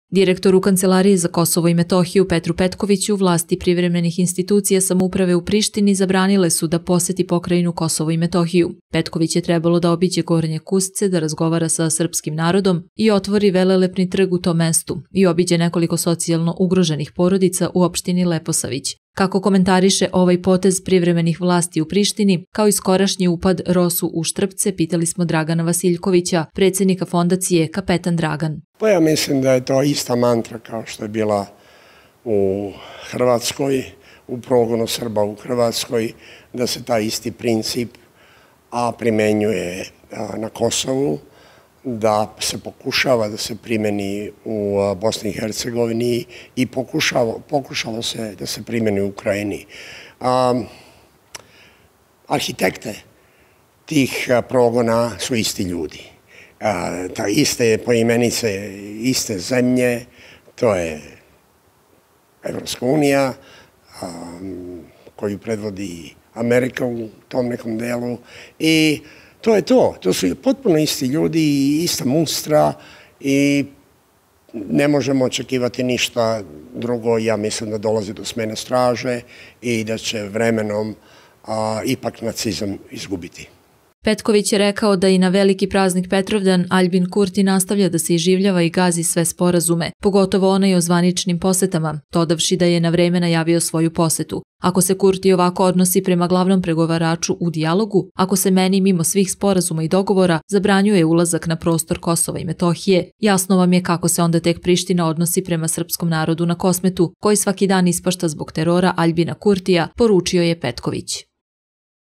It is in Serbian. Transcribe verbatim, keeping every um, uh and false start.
Direktor u Kancelariji za Kosovo i Metohiju Petru Petkoviću vlasti privremenih institucija samouprave u Prištini zabranile su da poseti pokrajinu Kosovo i Metohiju. Petković je trebalo da obiđe Gornje Kusce, da razgovara sa srpskim narodom i otvori velelepni trg u tom mestu i obiđe nekoliko socijalno ugroženih porodica u opštini Leposavić. Kako komentariše ovaj potez privremenih vlasti u Prištini, kao i skorašnji upad Rosu u Štrpce, pitali smo Dragana Vasiljkovića, predsjednika fondacije Kapetan Dragan. Pa ja mislim da je to ista mantra kao što je bila u Hrvatskoj, u progonu Srba u Hrvatskoj, da se taj isti princip a primenjuje na Kosovu, da se pokušava da se primeni u Bosni i Hercegovini i pokušalo se da se primeni u Ukrajini. Arhitekte tih progona su isti ljudi. Ta iste poimenice, iste zemlje, to je Evropska unija, koju predvodi Amerika u tom nekom delu i to je to. To su potpuno isti ljudi i ista mustra i ne možemo očekivati ništa drugo. Ja mislim da dolazi do smene straže i da će vremenom ipak nacizam izgubiti. Petković je rekao da i na veliki praznik Petrovdan Aljbin Kurti nastavlja da se iživljava i gazi sve sporazume, pogotovo onaj o zvaničnim posetama, dodavši da je na vreme najavio svoju posetu. Ako se Kurti ovako odnosi prema glavnom pregovaraču u dijalogu, ako se meni mimo svih sporazuma i dogovora zabranjuje ulazak na prostor Kosova i Metohije, jasno vam je kako se onda tek Priština odnosi prema srpskom narodu na Kosmetu, koji svaki dan ispašta zbog terora Aljbina Kurtija, poručio je Petković.